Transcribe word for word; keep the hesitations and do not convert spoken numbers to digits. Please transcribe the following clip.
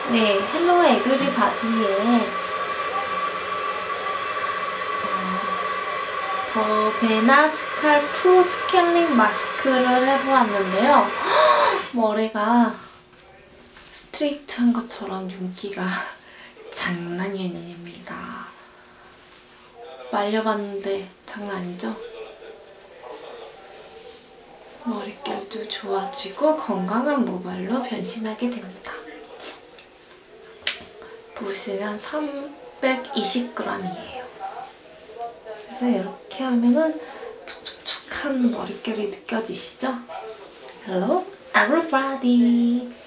네, 헬로 에브리바디의 더 베나 스칼프 스케일링 마스크를 해보았는데요. 머리가 스트레이트한 것처럼 윤기가 장난이 아닙니다. 말려봤는데 장난 아니죠? 머릿결도 좋아지고 건강한 모발로 변신하게 됩니다. 보시면 삼백이십 그램이에요. 그래서 이렇게 하면은 촉촉촉한 머릿결이 느껴지시죠? Hello everybody!